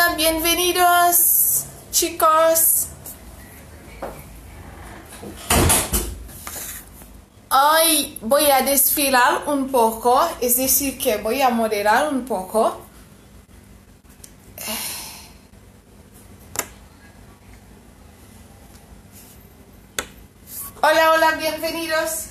Hola, bienvenidos chicos. Hoy voy a desfilar un poco, es decir que voy a moderar un poco. Hola, hola, bienvenidos.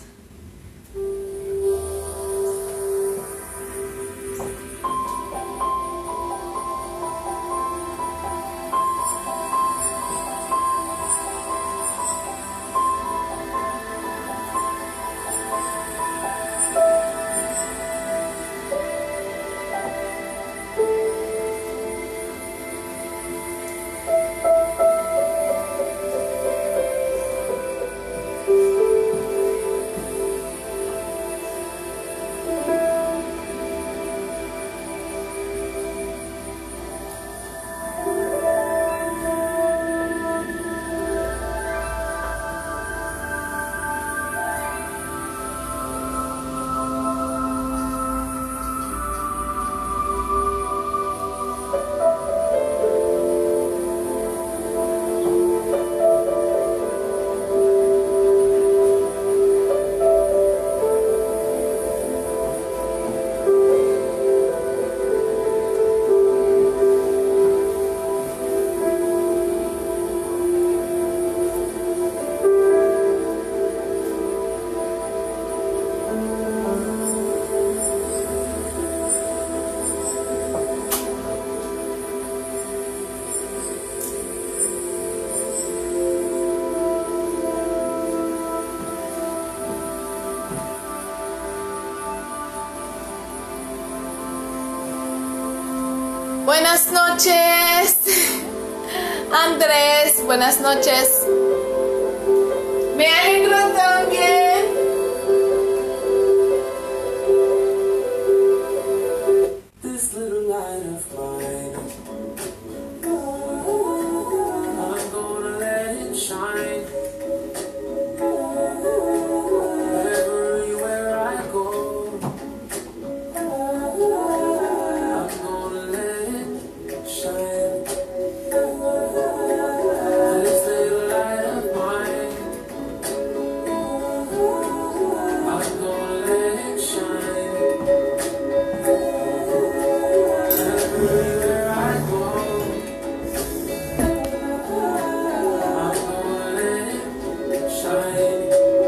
Buenas noches, Andrés, buenas noches. Me alegro también. This little light of mine, I'm gonna let it shine. Everywhere I go, I'm gonna let it shine. This little light of mine, I'm gonna let it shine. Everywhere I go, I'm gonna let it shine.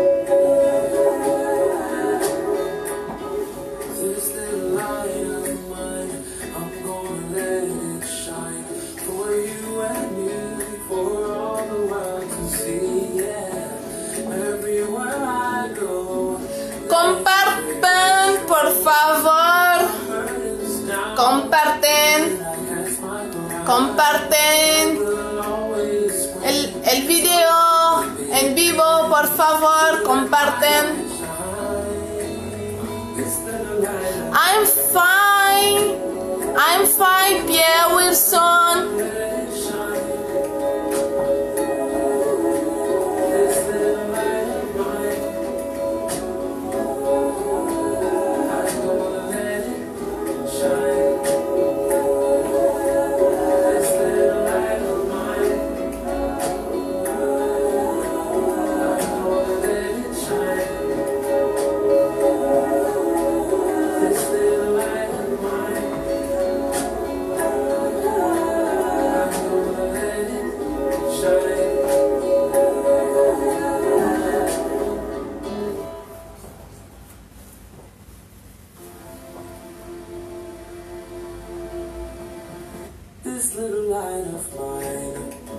This little light of mine, I'm gonna let it shine for you and me, for all the world to see. Yeah, everywhere I go, Compartan, por favor. burdens down. Comparten, comparten Will always el video en vivo, por favor, comparten. This little light of I'm fine, Pierre Wilson. This little light of mine,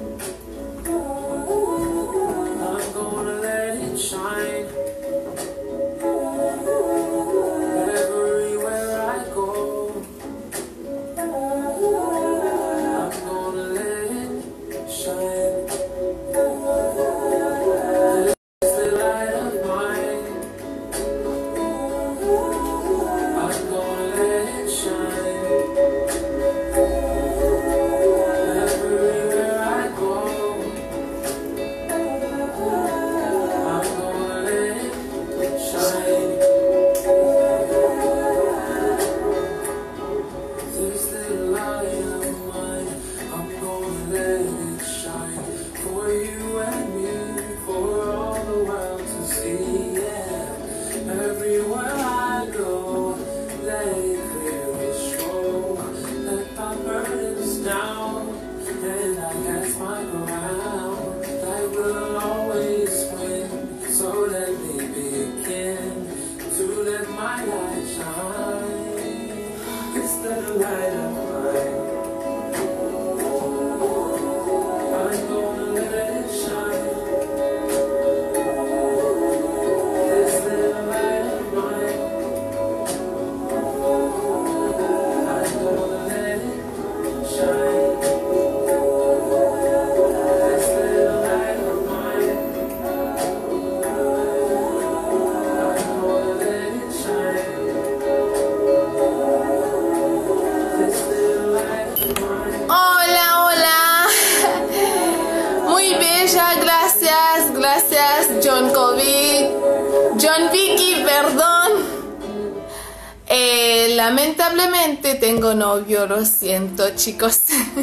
I'm gonna let it shine. Everywhere I go, I'm gonna let it shine. This little light of mine, I'm gonna let it shine. Everywhere my ground. I will always win. So let me begin to let my light shine. This little light of mine, I'm gonna let it shine. This little light of mine, I'm gonna let it shine. This little light of mine, I'm gonna let it shine. This little light of mine. Hola, hola. Muy bella, gracias, gracias, John COVID. John Vicky, perdón. Lamentablemente tengo novio, lo siento, chicos.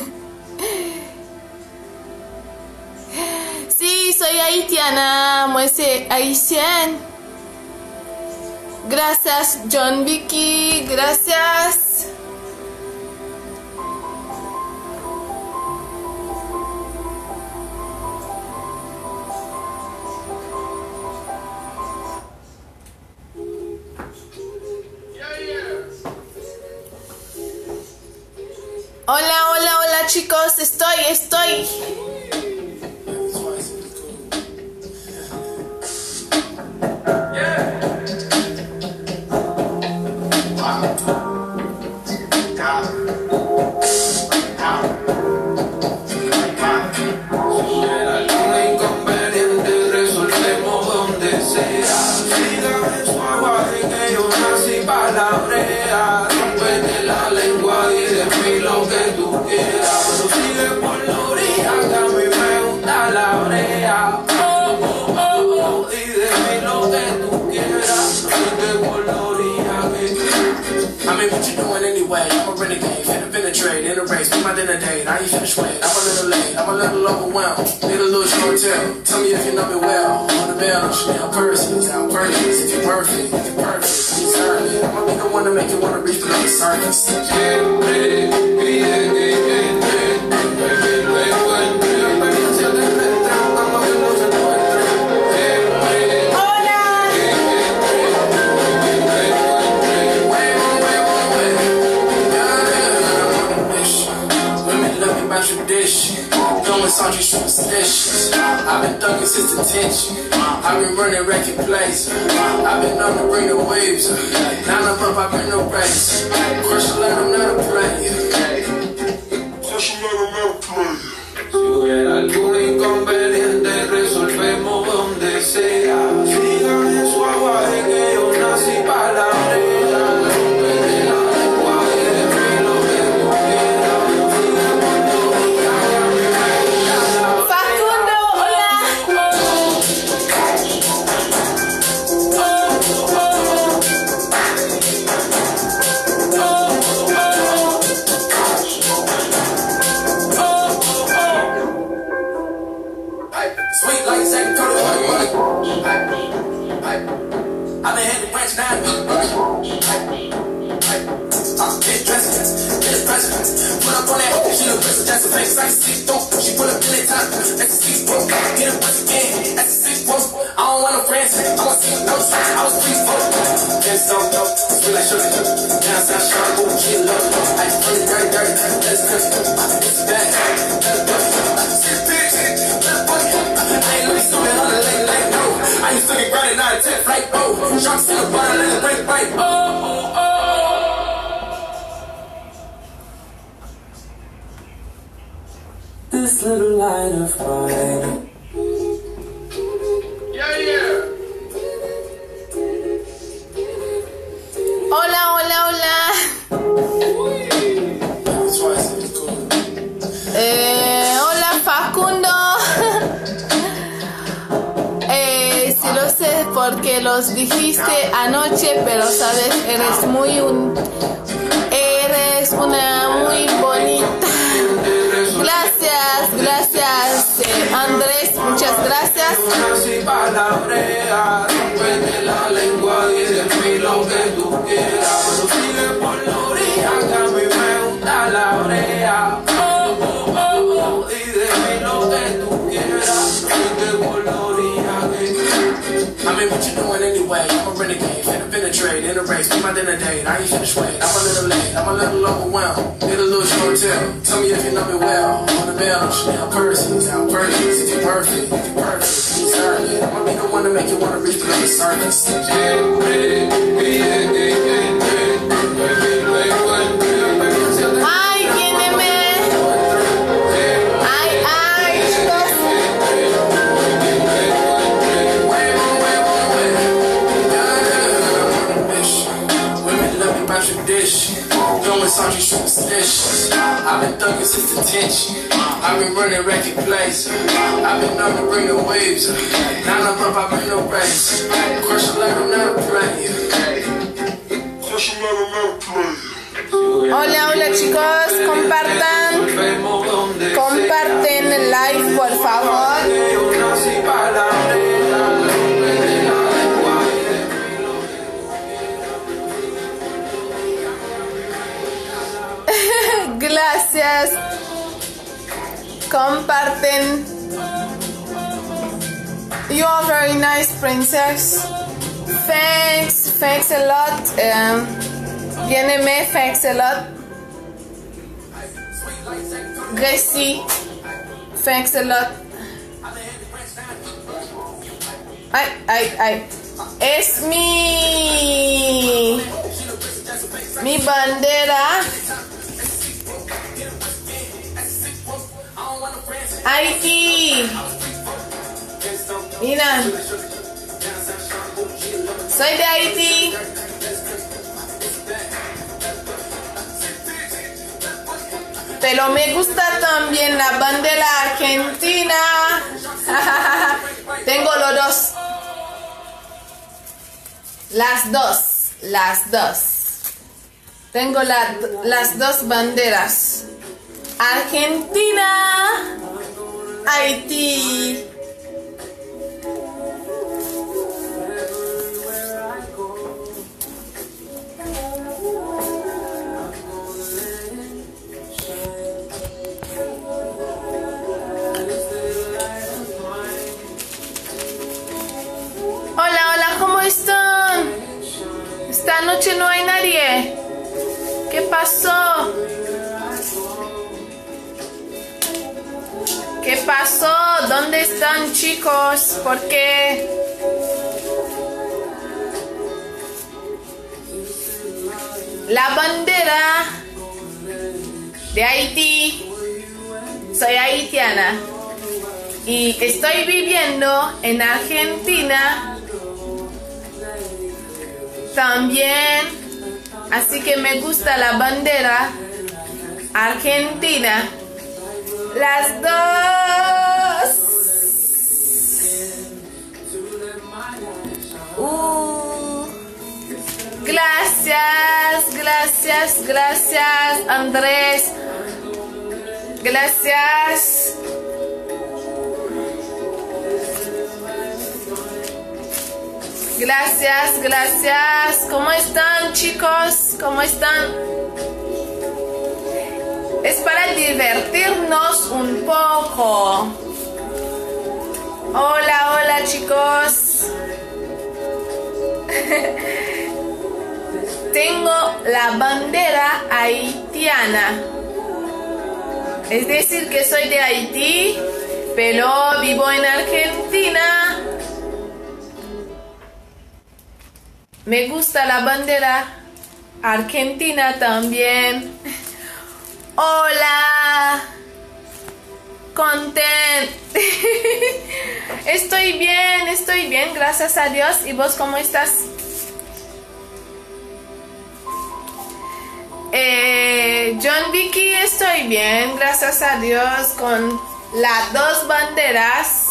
Sí, soy haitiana, moi c'est haïtienne. Gracias, John Vicky, gracias. Hola, hola, hola, chicos, estoy. I'm a renegade, finna penetrate in a race, be my dinner date. I ain't finished with, I'm a little late, I'm a little overwhelmed. Need a little short tell, tell me if you know me well. On the bell, Chanel purses, out purchase. If you're perfect, you deserve it. I'ma be the one to make you wanna reach below the surface. Tradition, going sundry superstitious. I've been thugging since detention. I've been running record plays. I've been known to bring the waves. Now I'm up, I bring the race. Crush a let them not a play. Crush a let them not a play. Si hubiera algún inconveniente, resolvemos donde sea. Sigan en su aguaje que yo nací para la brea. She pull up in the top, that's a six bro. Get up once again, that's a six bro. I don't want no friends, I want to see no notes. I was pleased for get some dope, feel like sugar. Down south, sharp, boom, chill up. I just feel it dirty, that's crazy. It's bad, I ain't really swimming on the lake, no. I used to get grinding out of 10th like, oh. Sharks in the bottle, let it break, right, oh. This little light of mine. Yeah. Hola, hola, hola. Hola, Facundo. Sí lo sé porque los dijiste anoche, pero sabes, eres una muy bonita. Gracias, Andrés, muchas gracias. Y de mí no mean, what you doing anyway? I'm a renegade, finna penetrate in the race. Be my dinner date, I ain't finished wait. I'm a little late, I'm a little overwhelmed. Need a little short tell. Tell me if you know me well. On the bell, Chanel purses, out purses. If you perfect, you deserve it. I'ma be the one to make you wanna reach the surface. Ay, tiéneme. Ay, chicos. Women love me by tradition. Doing something superstitious. I've been thugging since detention. I've been running record places. I've been known to bring the waves. Now I'm up, I bring no race. Crush a letter, never play. Crush a letter, never play. Hola, hola chicos, comparten el live por favor. Gracias. Comparten. You are very nice, princess. Thanks a lot. Bien-aimé, thanks a lot. Gracie, thanks a lot. Ay. Es mi bandera. Haití. Mira. Soy de Haití. Pero me gusta también la bandera argentina. Tengo los dos. Las dos. Tengo las dos banderas. Argentina, Haití. Hola, ¿cómo están? Esta noche no hay nadie. ¿Qué pasó? ¿Qué pasó? ¿Dónde están, chicos? ¿Por qué? La bandera de Haití. Soy haitiana y estoy viviendo en Argentina también, así que me gusta la bandera argentina. Las dos. Gracias, Andrés. Gracias. Gracias. ¿Cómo están, chicos? ¿Cómo están? Es para divertirnos un poco. Hola, chicos. Tengo la bandera haitiana. Es decir, que soy de Haití, pero vivo en Argentina. Me gusta la bandera argentina también. Hola. Content. Estoy bien, gracias a Dios. ¿Y vos cómo estás? John Vicky, estoy bien, gracias a Dios, con las dos banderas.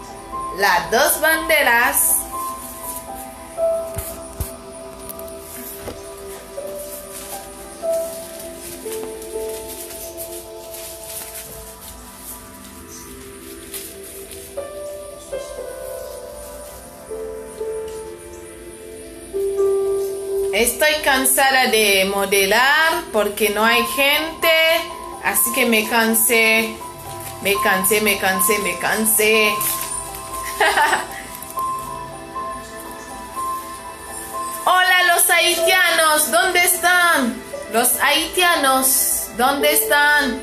Estoy cansada de modelar porque no hay gente, así que me cansé. haitianos, ¿dónde están? Los haitianos, ¿dónde están?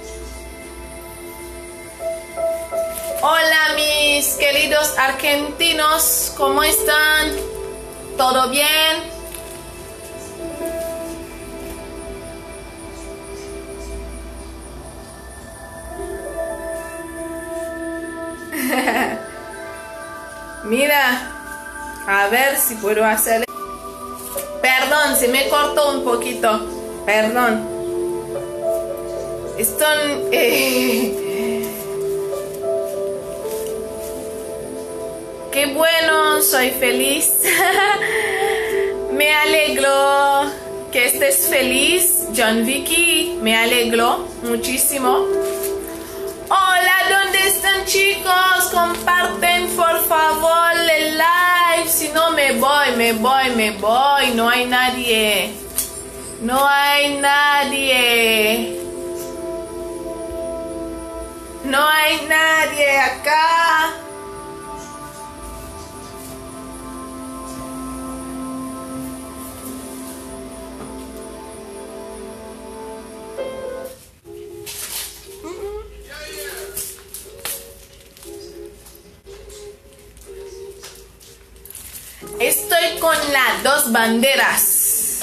Hola mis queridos argentinos, ¿cómo están? ¿Todo bien? Mira, a ver si puedo hacer. Perdón, se me cortó un poquito. Perdón. Están... Qué bueno, soy feliz. Me alegro que estés feliz, John Vicky. Me alegro muchísimo. Hola, ¿dónde están chicos? Comparten por favor el live. Si no me voy. No hay nadie. No hay nadie. No hay nadie acá. Estoy con las dos banderas.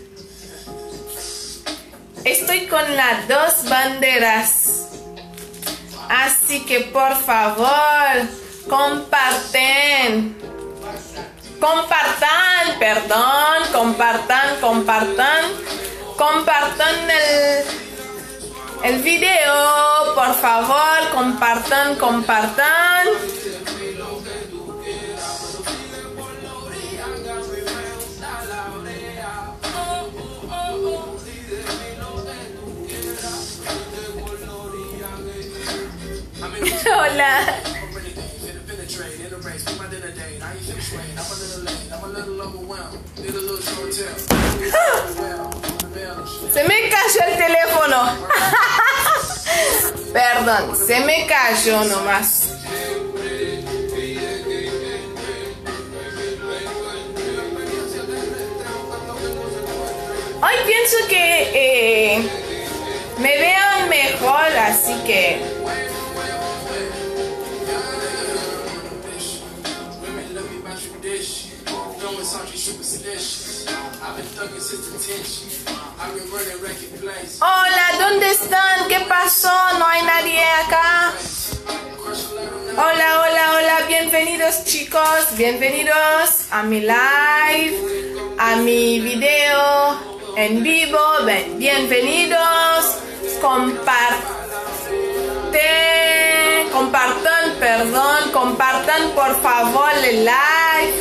Estoy con las dos banderas. Así que por favor, compartan el video, por favor, compartan. Hola. Se me cayó el teléfono. Perdón, se me cayó nomás. Hoy pienso que me vean mejor, así que... Hola, ¿dónde están? ¿Qué pasó? ¿No hay nadie acá? Hola, bienvenidos chicos, bienvenidos a mi live, a mi video en vivo, bienvenidos, compartan por favor el live.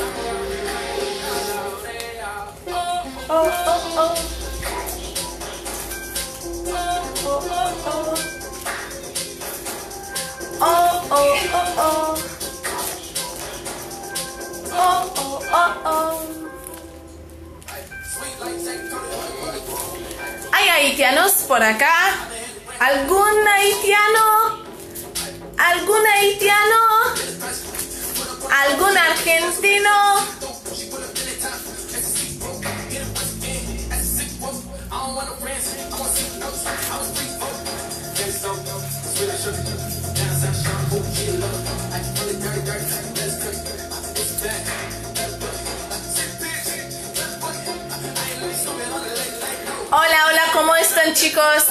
¿Hay haitianos por acá? ¿Algún haitiano? ¿Algún haitiano? ¿Algún argentino? Hola, ¿cómo están chicos?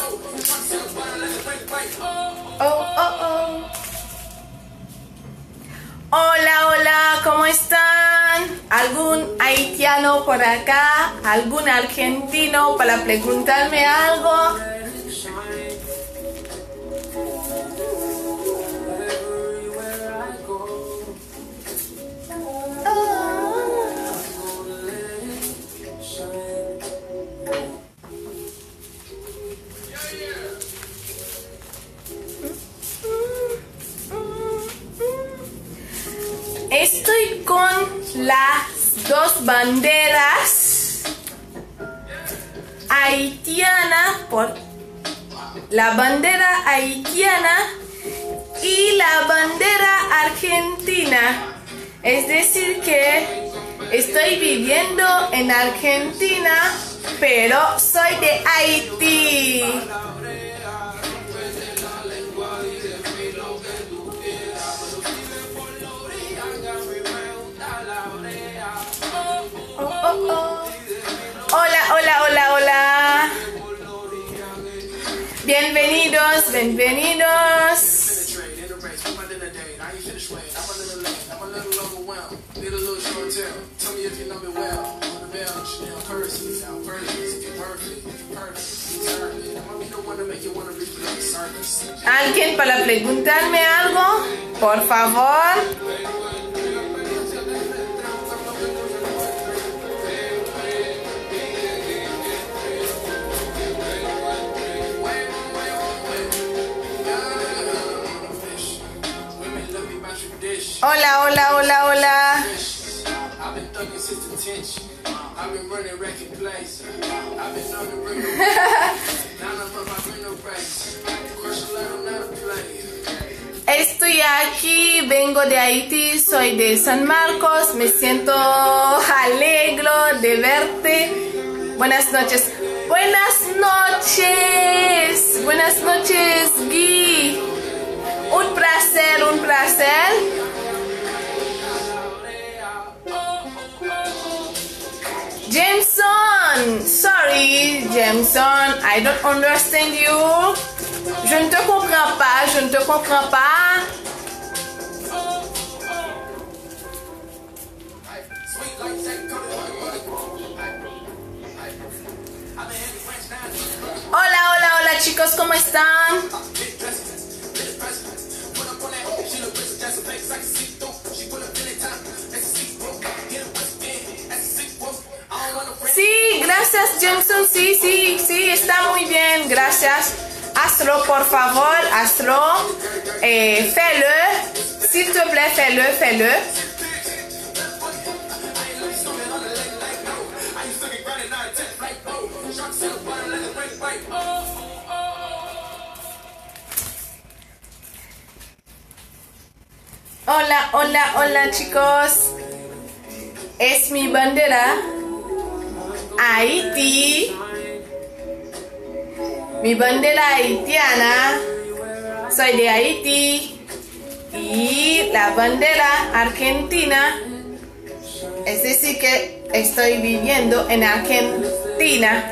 Hola, ¿cómo están? ¿Algún haitiano por acá? ¿Algún argentino para preguntarme algo? Estoy con las dos banderas haitiana, por la bandera haitiana y la bandera argentina. Es decir que Estoy viviendo en Argentina, pero soy de Haití. Hola, hola, hola, hola. Bienvenidos, bienvenidos. ¿Alguien para preguntarme algo? Por favor. Hola, hola, hola, hola. Estoy aquí, vengo de Haití, soy de San Marcos, me siento alegre de verte. Buenas noches. Buenas noches. Buenas noches, Guy. Un placer, un placer. Jameson, sorry, Jameson, I don't understand you. Je ne te comprends pas, je ne te comprends pas. Hola, hola, hola chicos, ¿cómo están? Sí, gracias Jameson, sí, está muy bien, gracias. Hazlo, por favor, hazlo. Fais-le, s'il te plaît, fais-le. Hola, hola, hola chicos. Es mi bandera. Haití. Mi bandera haitiana. Soy de Haití. Y la bandera argentina. Es decir que estoy viviendo en Argentina.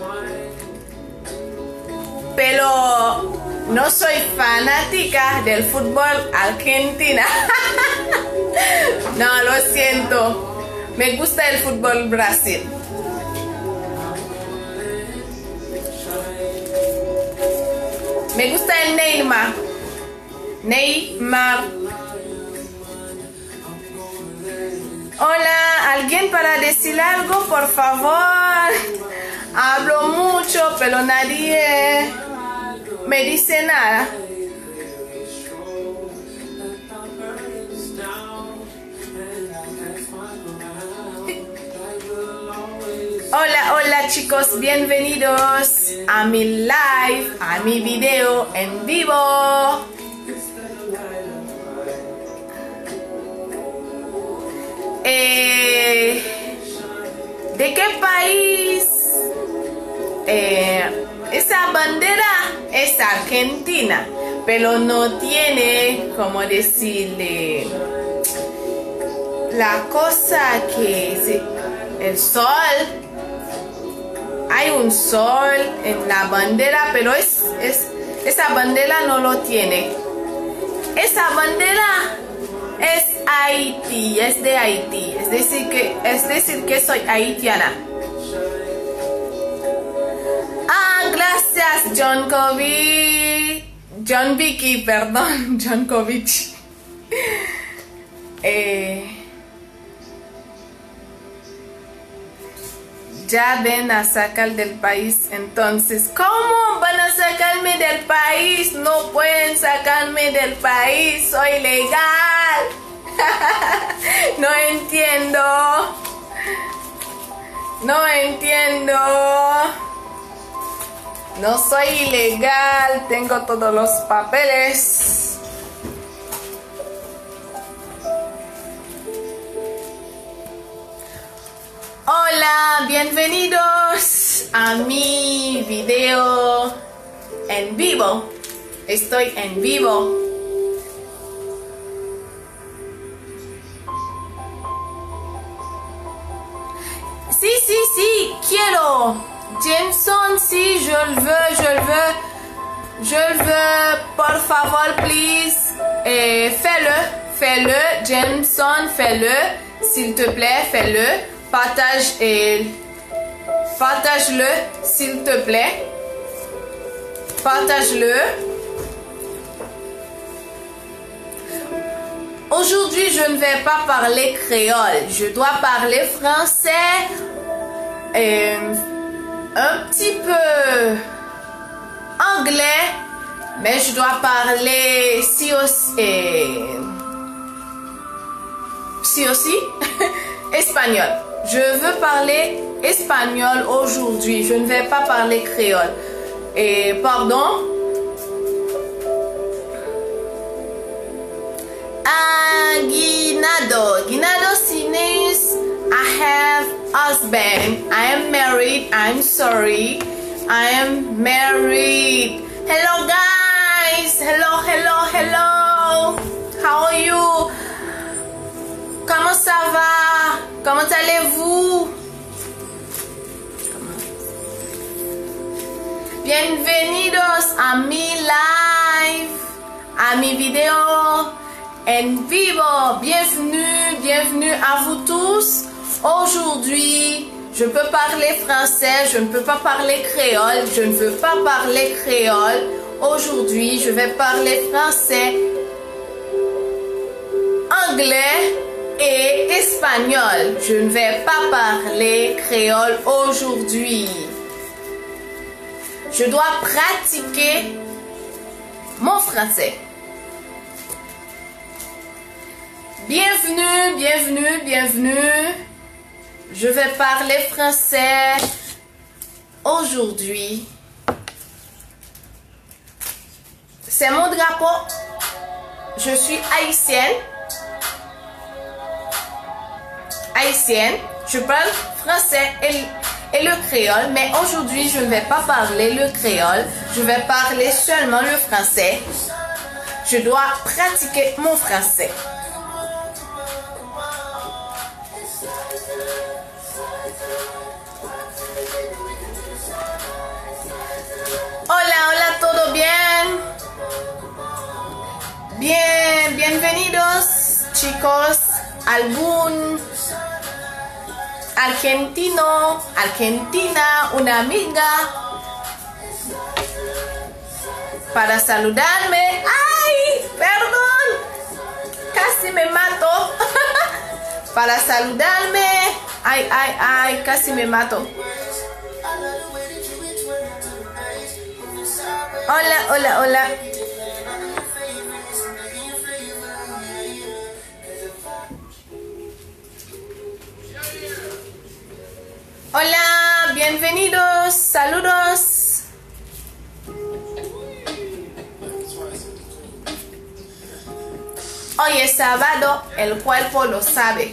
Pero no soy fanática del fútbol argentina. No, lo siento. Me gusta el fútbol Brasil. Me gusta el Neymar. Hola, ¿alguien para decir algo, por favor? Hablo mucho, pero nadie me dice nada. Hola, hola chicos, bienvenidos a mi live, a mi video en vivo. ¿De qué país? Esa bandera es argentina, pero no tiene, como decirle, la cosa que es el sol. Hay un sol en la bandera, pero esa bandera no lo tiene. Esa bandera es Haití, es de Haití. Es decir que soy haitiana. Ah, gracias, John Vicky, perdón, John Kovic. Ya ven a sacar del país, entonces, ¿cómo van a sacarme del país? No pueden sacarme del país, soy legal. No entiendo. No soy ilegal, tengo todos los papeles. Hola, bienvenidos a mi video en vivo. Estoy en vivo. Sí, quiero. Jameson, si, je le veux, por favor, please. Fais-le, Jameson, fais-le, s'il te plaît, fais-le. Partage-le, s'il te plaît. Partage-le. Aujourd'hui, je ne vais pas parler créole. Je dois parler français, un petit peu anglais, mais je dois parler si aussi espagnol. Je veux parler espagnol aujourd'hui. Je ne vais pas parler créole. Pardon. Guinado means I have husband. I am married. I'm sorry. I am married. Hello guys. Hello. How are you? Comment ça va? Comment allez-vous? Bienvenidos a mi live, a mi video en vivo. Bienvenue à vous tous. Aujourd'hui, je peux parler français, je ne peux pas parler créole, je ne veux pas parler créole. Aujourd'hui, je vais parler français, anglais et espagnol. Je ne vais pas parler créole aujourd'hui. Je dois pratiquer mon français. Bienvenue. Je vais parler français aujourd'hui. C'est mon drapeau. Je suis haïtienne. Je parle français et le créole, mais aujourd'hui je ne vais pas parler le créole, je vais parler seulement le français. Je dois pratiquer mon français. Hola, ¿todo bien? Bienvenidos chicos, Argentina, una amiga para saludarme. ¡Ay! Perdón, casi me mato. Para saludarme. Ay, casi me mato. Hola. Hola, bienvenidos, saludos. Hoy es sábado, el cuerpo lo sabe.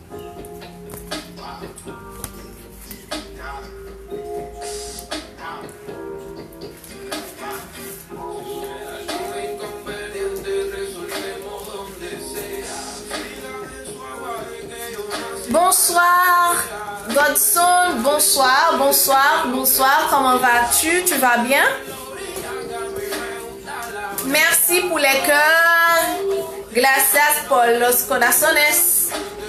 Bonsoir, Godson, bonsoir, comment vas-tu? Tu vas bien? Merci pour les cœurs, gracias por los corazones.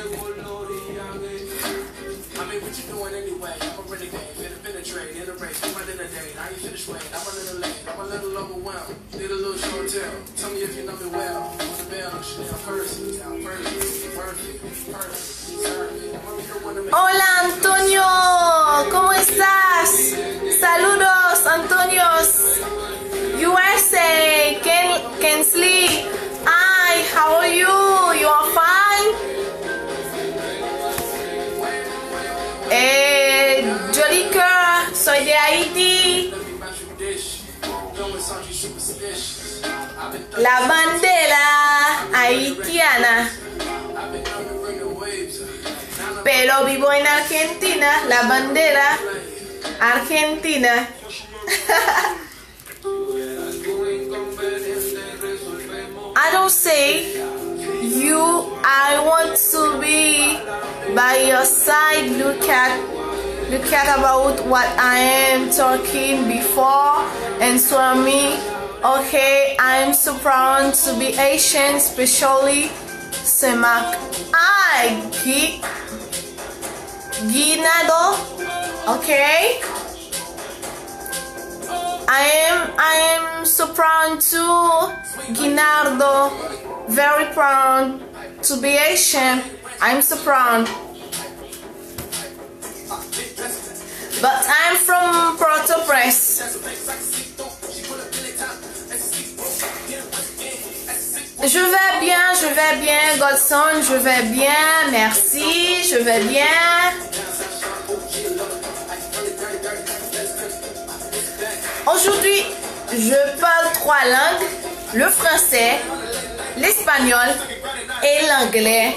Hola Antonio, ¿cómo estás? Saludos Antonios. USA, Kensley. Hi, how are you? You are fine? Jolica, soy de Haití. La bandera haitiana. pero vivo en Argentina, la bandera argentina. I don't say you, I want to be by your side. Look at about what I am talking before. Answer me. Okay, I'm so proud to be Asian, especially Semak. Guinado. Okay. I am so proud to Guinardo. Very proud to be Asian. I'm so proud. But I'm from Port-au-Prince. Je vais bien, Godson, je vais bien, merci, je vais bien. Aujourd'hui, je parle 3 langues, le français, l'espagnol et l'anglais.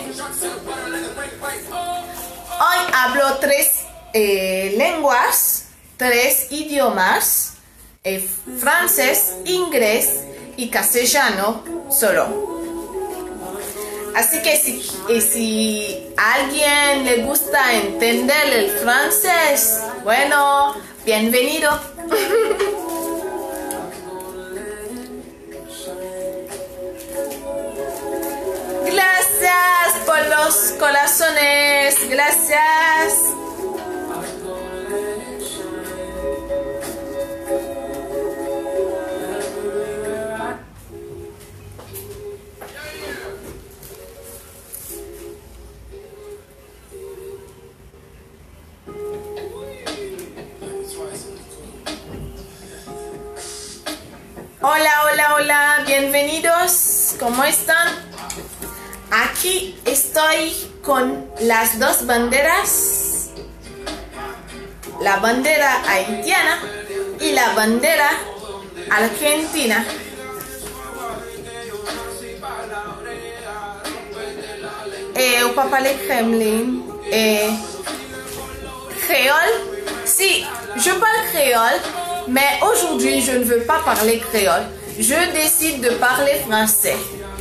Hoy hablo 3 lenguas, 3 idiomas, francés, inglés y castellano solo. Así que si a alguien le gusta entender el francés, bueno, bienvenido. Gracias por los corazones, gracias. Hola, bienvenidos, ¿cómo están? Aquí estoy con las 2 banderas, la bandera haitiana y la bandera argentina. On peut parler Kremlin créole. Si, je parle créole, mais aujourd'hui je ne veux pas parler créole. Je décide de parler français.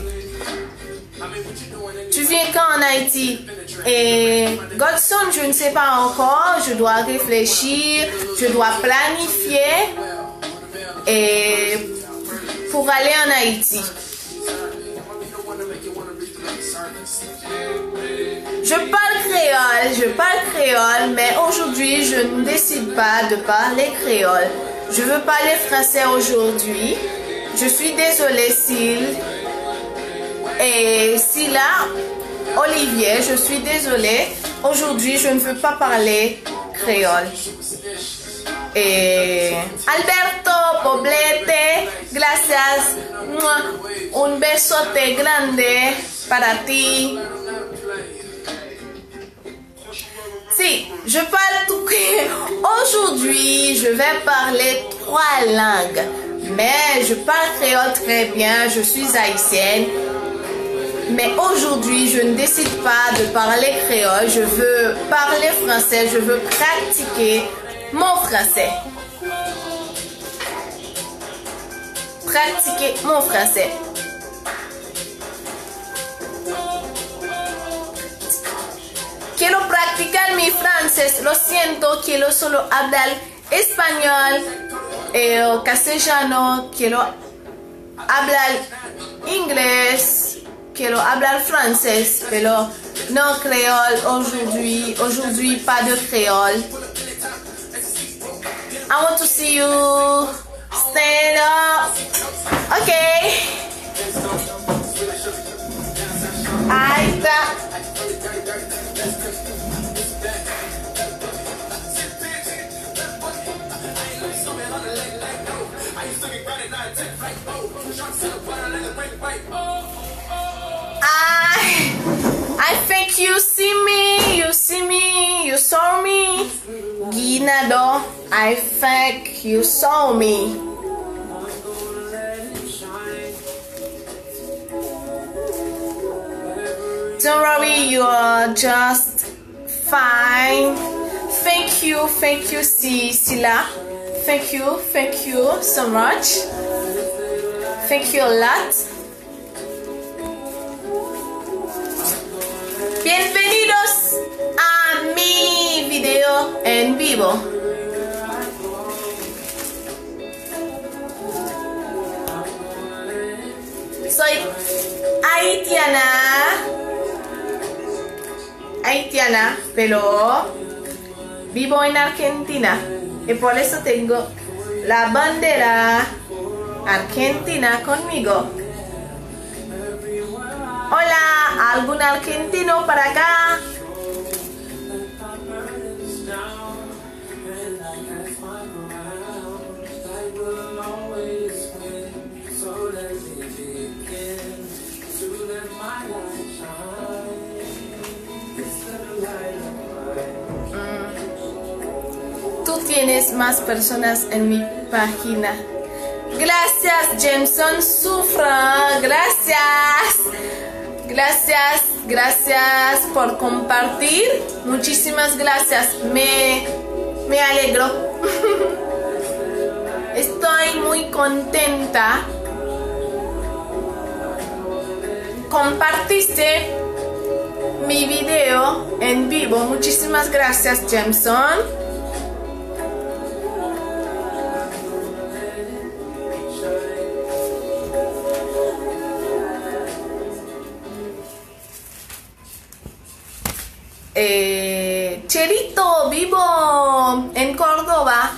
Tu viens quand en Haïti? Et Godson, je ne sais pas encore. Je dois réfléchir, je dois planifier et pour aller en Haïti. Je parle créole, mais aujourd'hui je ne décide pas de parler créole. Je veux parler français aujourd'hui. Je suis désolée Silla, Olivier, je suis désolée. Aujourd'hui, je ne veux pas parler créole. Alberto Poblete, gracias. Un besote grande para ti. Si, je parle tout créole. Aujourd'hui, je vais parler 3 langues. Mais je parle créole très bien, je suis haïtienne. Mais aujourd'hui, je ne décide pas de parler créole. Je veux parler français, je veux pratiquer mon français. Pratiquer mon français. Quiero practicar mi francés. Lo siento, quiero solo hablar español. Castellano, quiero hablar inglés, quiero hablar francés, pero no créole aujourd'hui pas de créole. I want to see you stand up. Okay. Ahí está. I think you saw me, Guinado, I think you saw me. Don't worry, you are just Fine. Thank you, Sila. Thank you so much. Thank you a lot. Bienvenidos a mi video en vivo. Soy haitiana, pero vivo en Argentina y por eso tengo la bandera argentina conmigo. Hola, ¿algún argentino para acá? Tú tienes más personas en mi página. Gracias, Jameson Sufra. Gracias por compartir. Muchísimas gracias. Me alegro. Estoy muy contenta. Compartiste mi video en vivo. Muchísimas gracias, Jameson. Cherito, vivo en Córdoba.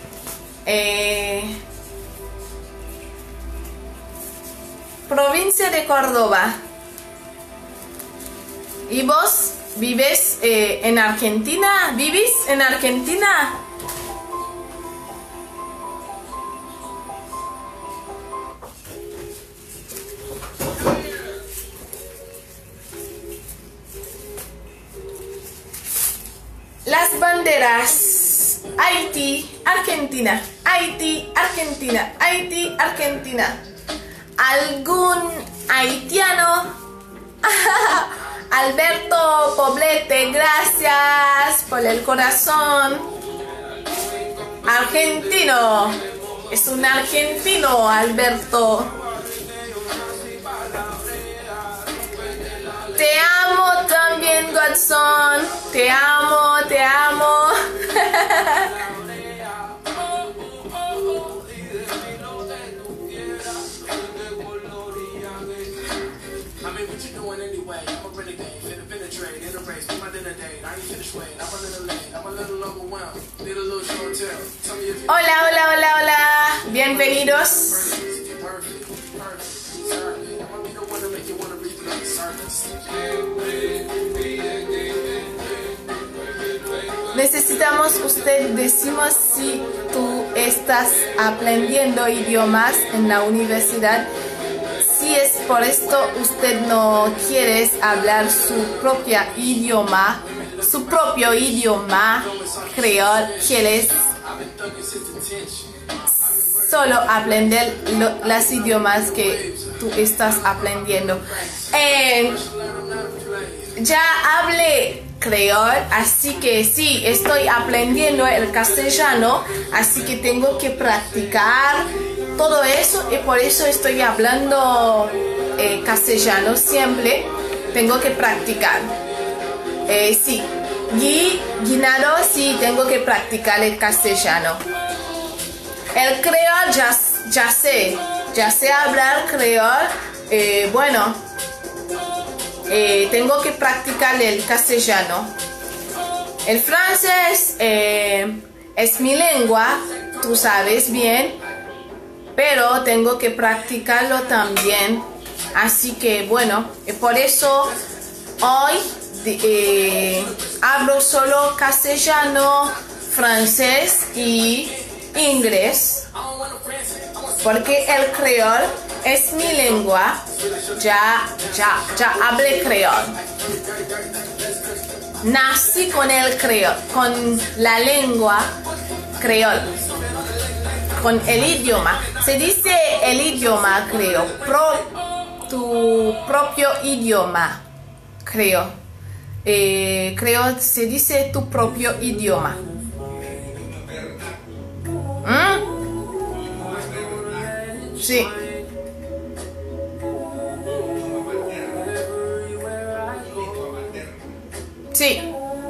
Provincia de Córdoba. ¿Y vos vives en Argentina? ¿Vivís en Argentina? Las banderas. Haití, Argentina. Haití, Argentina. Haití, Argentina. ¿Algún haitiano? Alberto Poblete, gracias por el corazón. Argentino. Es un argentino, Alberto. Te amo también, Godson. Te amo, te amo. Hola, hola, hola, hola. Bienvenidos. Necesitamos, decimos si tú estás aprendiendo idiomas en la universidad. Si es por esto usted no quiere hablar su propio idioma creol, quieres solo aprender los idiomas que tú estás aprendiendo. Ya hablé creol, así que sí, estoy aprendiendo el castellano, así que tengo que practicar todo eso y por eso estoy hablando castellano siempre. Tengo que practicar. Sí, Guinado, sí, tengo que practicar el castellano. El creol ya sé hablar creol. Bueno, tengo que practicar el castellano. El francés es mi lengua, tú sabes bien, pero tengo que practicarlo también. Así que bueno, por eso hoy hablo solo castellano, francés y inglés, porque el creol es mi lengua. Ya hablé creol. Nací con el creol, con la lengua creol, con el idioma. Se dice el idioma creol, tu propio idioma creol. creo se dice tu propio idioma. Sí. Sí.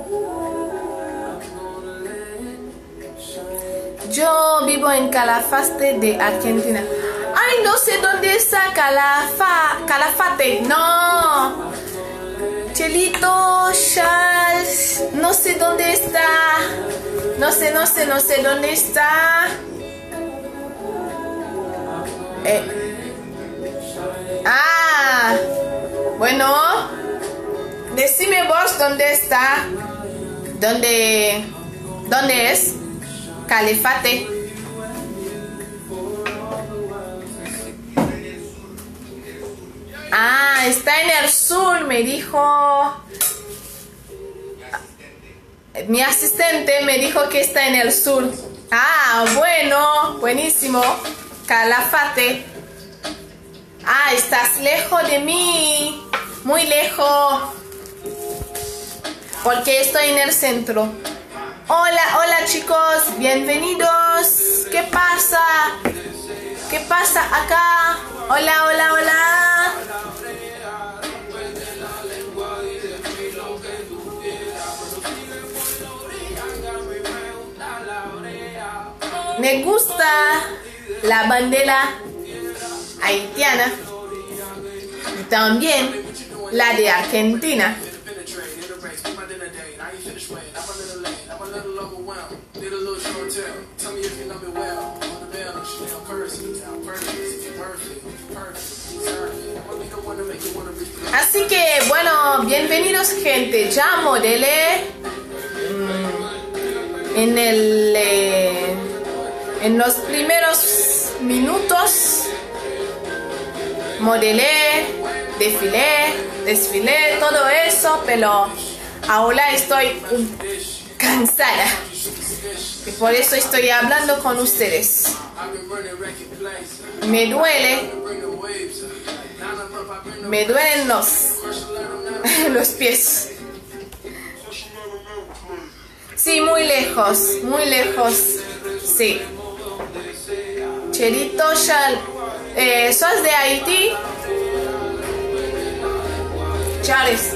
Yo vivo en Calafate de Argentina. Ay, no sé dónde está Calafate. No. Chelito, Charles. No sé dónde está. No sé dónde está. Bueno. Decime vos dónde está. ¿Dónde es? Calafate. Está en el sur, me dijo. Mi asistente me dijo que está en el sur. Bueno, buenísimo. Calafate. Estás lejos de mí. Muy lejos. Porque estoy en el centro. Hola chicos, bienvenidos. ¿Qué pasa? ¿Qué pasa acá? Hola. Me gusta la bandera haitiana y también la de Argentina. Así que bueno, bienvenidos gente. Ya modelé en los primeros minutos. Modelé, desfilé, todo eso, pero ahora estoy cansada. Y por eso estoy hablando con ustedes. Me duelen los pies. Sí, muy lejos. Sí. Cherito, ¿sos de Haití? Charles.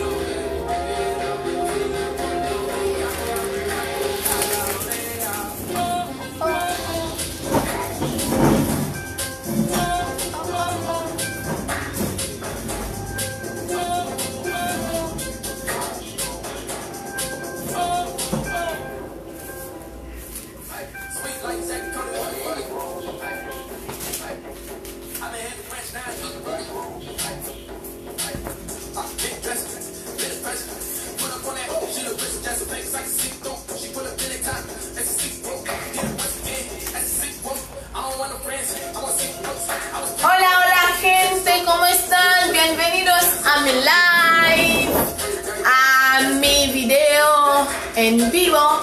Hola gente, ¿cómo están? Bienvenidos a mi live, a mi video en vivo.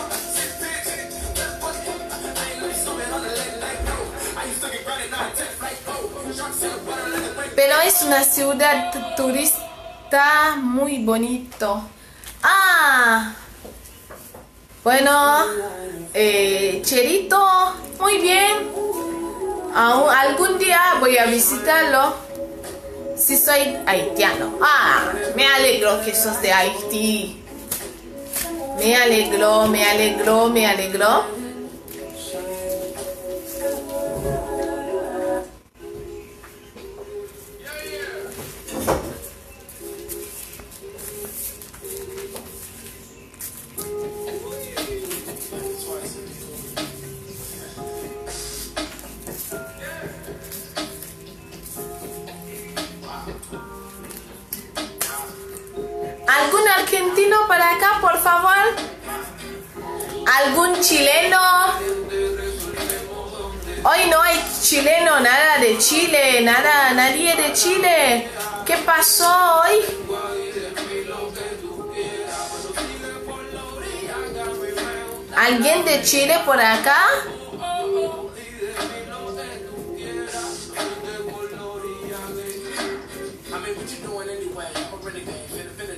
Pero es una ciudad turista muy bonito. Bueno, Cherito, muy bien. Algún día voy a visitarlo. Si soy haitiano. Me alegro que sos de Haití. Me alegro. ¿Algún argentino para acá, por favor? ¿Algún chileno? Hoy no hay chileno, nada de Chile, nadie de Chile. ¿Qué pasó hoy? ¿Alguien de Chile por acá?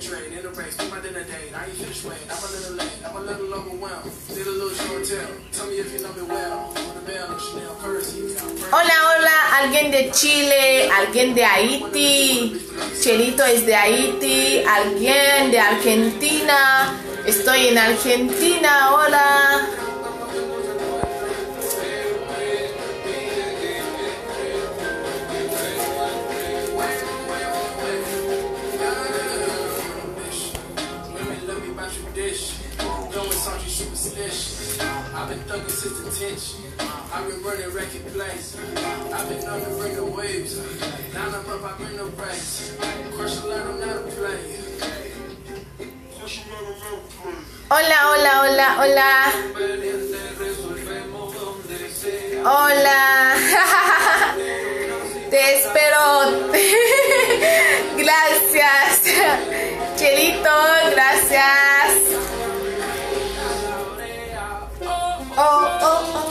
trade in the race. Put my dinner date. I ain't finished waiting. I'm a little late. I'm a little overwhelmed. Did a little show and tell. Tell me if you know me well. On the bell, no Chanel, Percy. Hola, hola, alguien de Chile, alguien de Haití. Chelito es de Haití, alguien de Argentina. Estoy en Argentina, hola. I've been thugging since detention. I've been running record plays. I've been known to bring the waves. Now I'm up, I bring the race. Crush a lot, I'm not a player. Hola, hola, hola, hola. Hola. Te espero. Gracias. Chelito, gracias. Oh, oh, oh.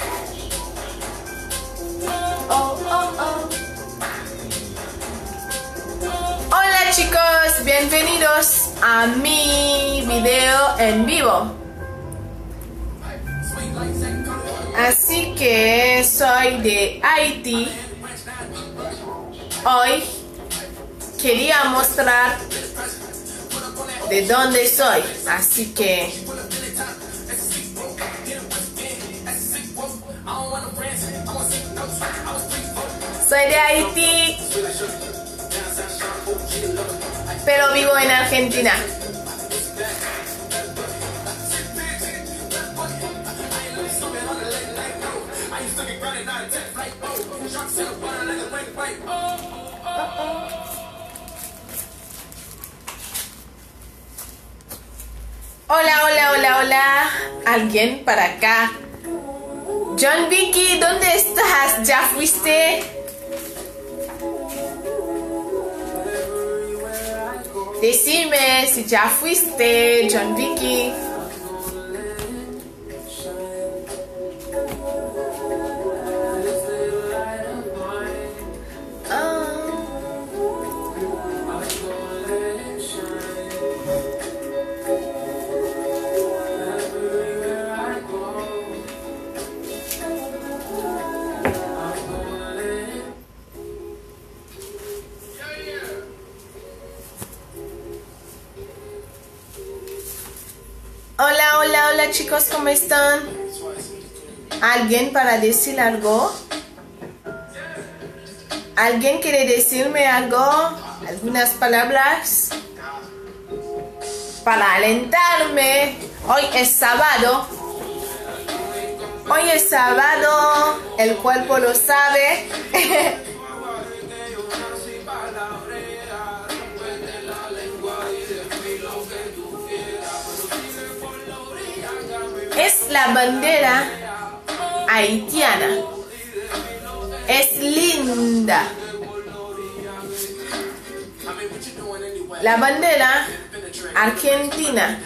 Oh, oh, oh. Hola chicos, bienvenidos a mi video en vivo. Así que soy de Haití. Hoy quería mostrar de dónde soy, así que soy de Haití, pero vivo en Argentina. Hola, hola, hola, hola. ¿Alguien para acá? John Vicky, ¿dónde estás? ¿Ya fuiste? Decime si ya fuiste, John Vicky. Hola, hola, hola chicos, ¿cómo están? ¿Alguien para decir algo? ¿Alguien quiere decirme algo? ¿Algunas palabras? Para alentarme. Hoy es sábado. Hoy es sábado. El cuerpo lo sabe. Es la bandera haitiana. Es linda. La bandera argentina.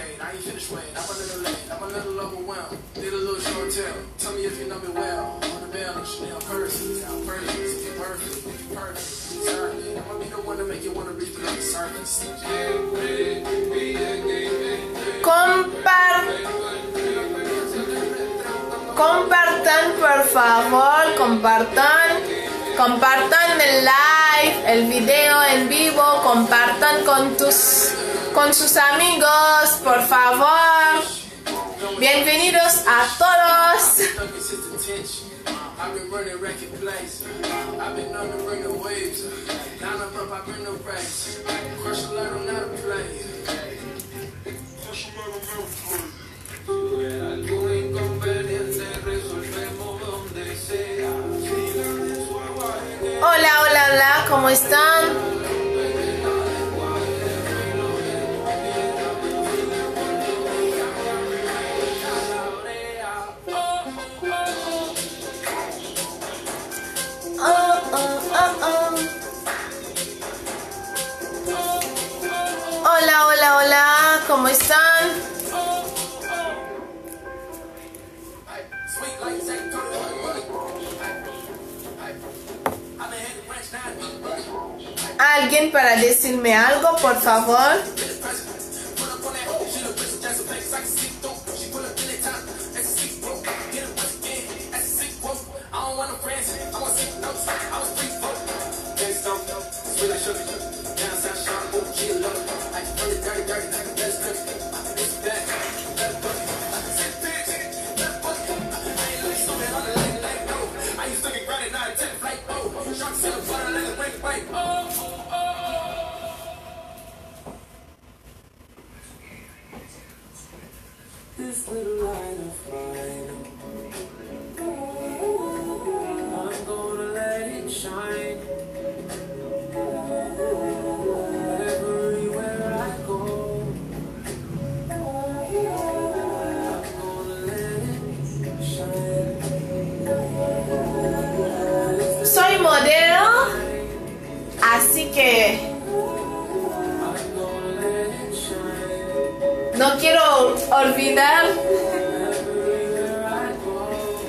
Compartan, por favor, compartan el live, el video en vivo, compartan con sus amigos, por favor. Bienvenidos a todos. I've been running record plays. I've been known to bring the waves. Now I'm up, I bring the race. Crush a lot, I'm not a player. Algo inconveniente resolvemos donde sea. Hola, hola, hola, ¿cómo están? Hola, hola, hola, ¿cómo están? ¿Alguien para decirme algo, por favor? This little light of mine, I'm gonna let it shine. Everywhere I go, I'm gonna let it shine. Soy modelo, así que I'm gonna let it shine. no quiero olvidar Everywhere I go,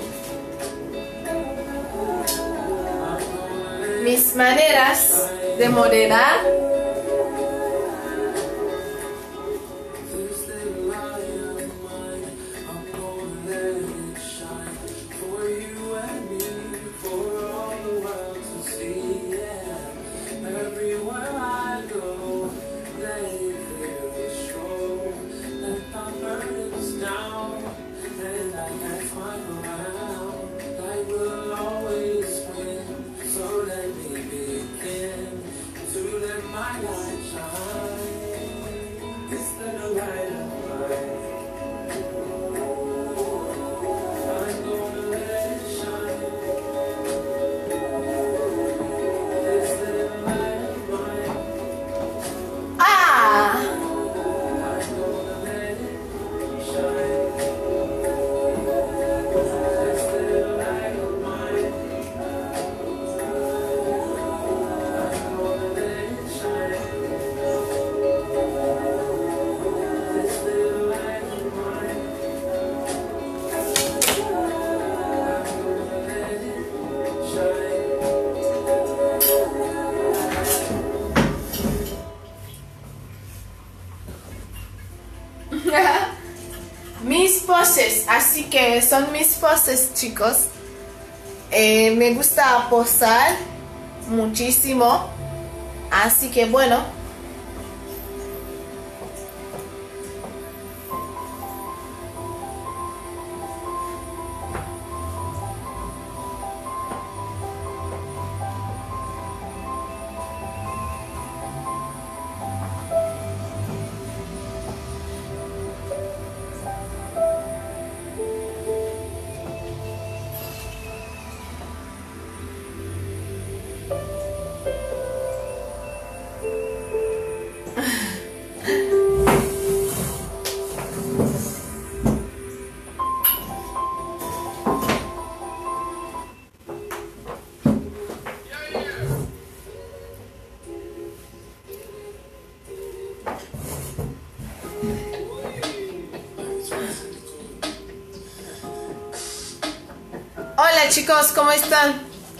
I'm gonna let mis maneras de modelar. this little light of mine, I'm gonna let it shine for you and me, for all the world to see. Yeah, everywhere I go, let it clearly show that my burdens down, and I can find around. I will always win, so let me begin to let my light shine. This little light of mine, I'm gonna let it shine. This little light of mine, Ah, I'm gonna let it shine. This little light of mine, I'm gonna let it shine. This little light of mine, I'm gonna let it shine. mis poses, así que son mis poses, chicos. Me gusta posar muchísimo, así que bueno. Hola chicos, ¿cómo están?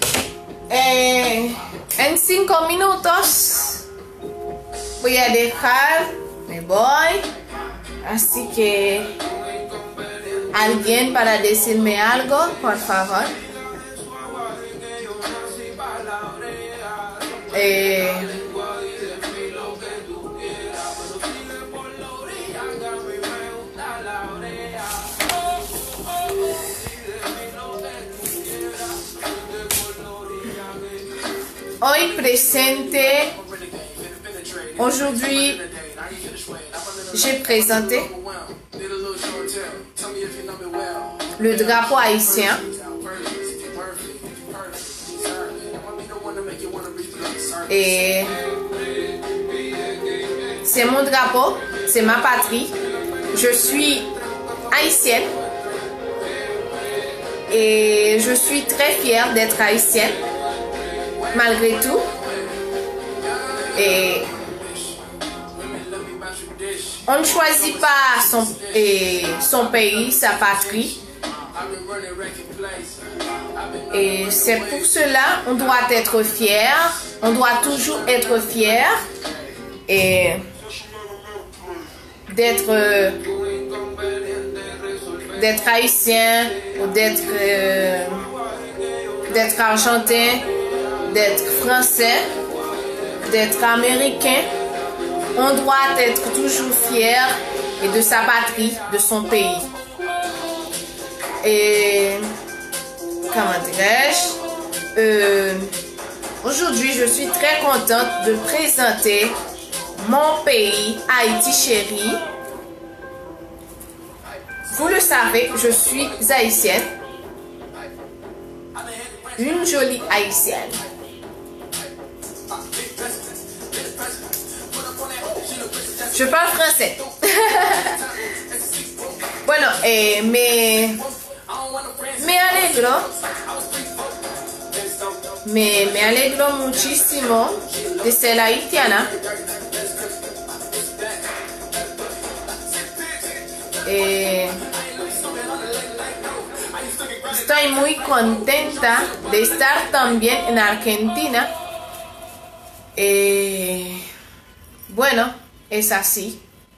En 5 minutos voy a dejar, me voy, así que alguien para decirme algo, por favor. Hoy presente, aujourd'hui, j'ai présenté le drapeau haïtien. Et c'est mon drapeau, c'est ma patrie. Je suis haïtienne et je suis très fière d'être haïtienne. Malgré tout, et on ne choisit pas son pays, sa patrie, et c'est pour cela on doit être fier, on doit toujours être fier et d'être haïtien ou d'être argentin, d'être français, d'être américain, on doit être toujours fier et de sa patrie, de son pays. Et comment dirais-je, aujourd'hui je suis très contente de présenter mon pays, Haïti chérie. Vous le savez, je suis haïtienne, une jolie haïtienne. Je parle français. Bueno, me alegro muchísimo de ser haitiana. Estoy muy contenta de estar también en Argentina. Bueno, es así.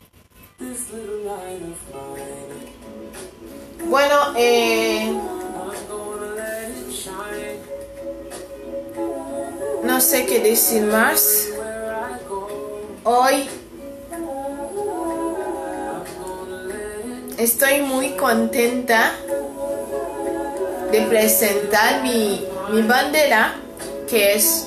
Bueno, no sé qué decir más. Hoy estoy muy contenta de presentar mi bandera, que es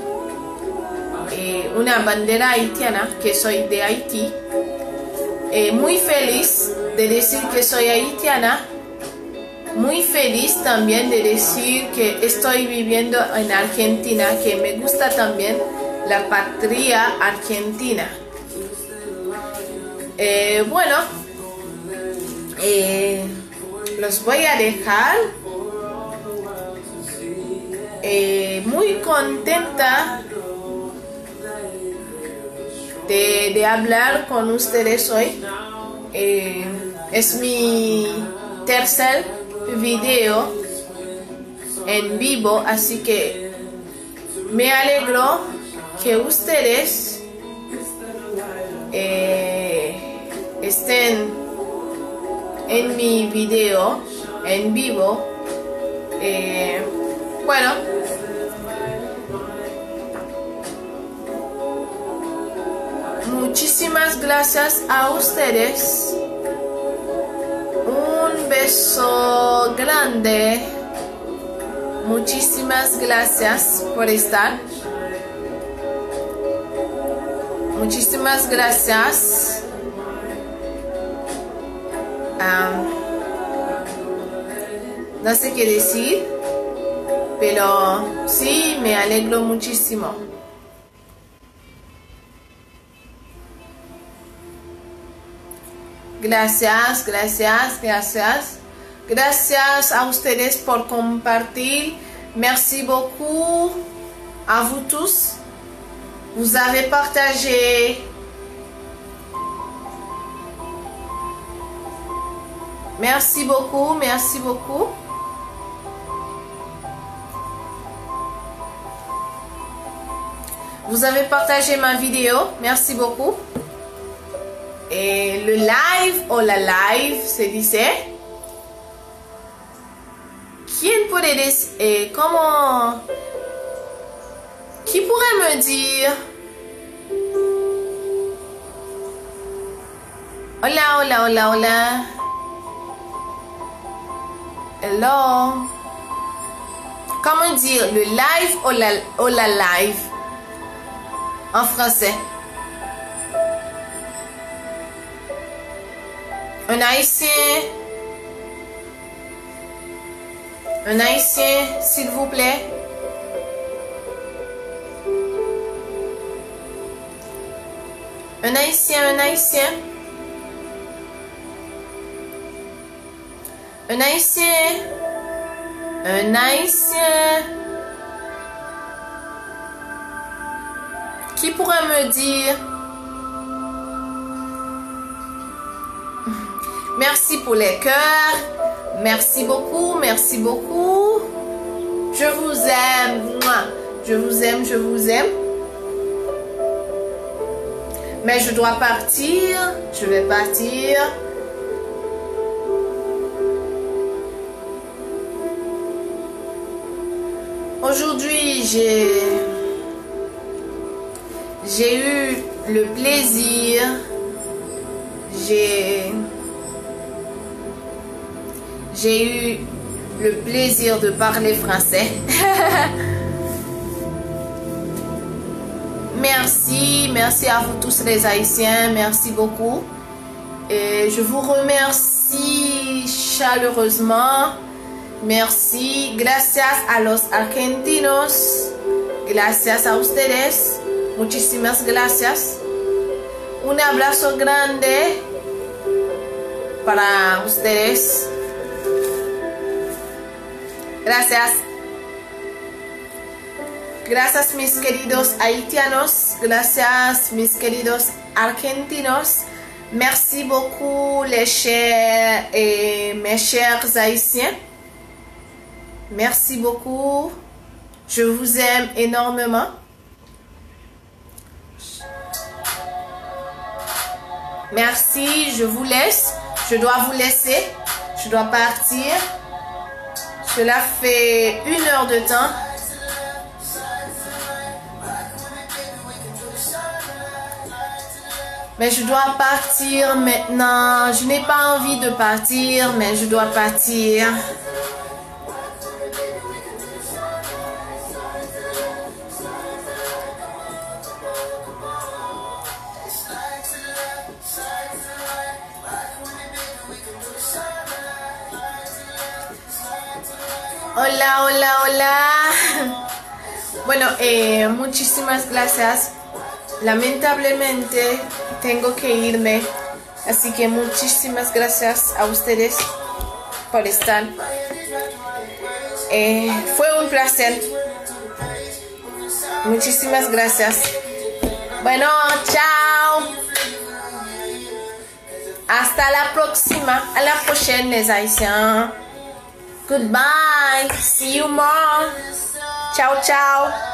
una bandera haitiana, que soy de Haití. Muy feliz de decir que soy haitiana. Muy feliz también de decir que estoy viviendo en Argentina, que me gusta también la patria argentina. Bueno, los voy a dejar. Muy contenta de hablar con ustedes hoy. Es mi tercer video en vivo, así que me alegro que ustedes estén en mi video en vivo. Bueno, muchísimas gracias a ustedes. Un beso grande. Muchísimas gracias por estar. Muchísimas gracias. No sé qué decir, pero sí, me alegro muchísimo. Gracias, gracias, gracias. Gracias a ustedes por compartir. Merci beaucoup à vous tous. Vous avez partagé. Merci beaucoup, merci beaucoup. Vous avez partagé ma vidéo. Merci beaucoup. Et le live o la live se dice. ¿Quién puede decir cómo? Qui pourrait me dire? Hola, hola, hola, hola. Hello. Comment dire le live ou la live en français? Un haïtien, s'il vous plaît. Un haïtien, un haïtien. Un haïtien, un haïtien. Qui pourrait me dire? Merci pour les cœurs. Merci beaucoup, merci beaucoup. Je vous aime. Je vous aime, je vous aime. Mais je dois partir. Je vais partir. Aujourd'hui, J'ai eu le plaisir, j'ai eu le plaisir de parler français. Merci à vous tous les Haïtiens, merci beaucoup. Et je vous remercie chaleureusement. Merci, gracias a los argentinos, gracias a ustedes, muchísimas gracias. Un abrazo grande para ustedes. Gracias. Gracias mis queridos haitianos, gracias mis queridos argentinos. Merci beaucoup les chers et mes chers haïtiens. Merci beaucoup. Je vous aime énormément. Merci, je vous laisse. Je dois vous laisser. Je dois partir. Cela fait 1 heure de temps. Mais je dois partir maintenant. Je n'ai pas envie de partir, mais je dois partir. Hola, hola, hola. Bueno, muchísimas gracias. Lamentablemente tengo que irme, así que muchísimas gracias a ustedes por estar. Fue un placer. Muchísimas gracias. Bueno, chao. Hasta la próxima. A la prochaine, les Haïtiens. Goodbye. See you more. Ciao, ciao.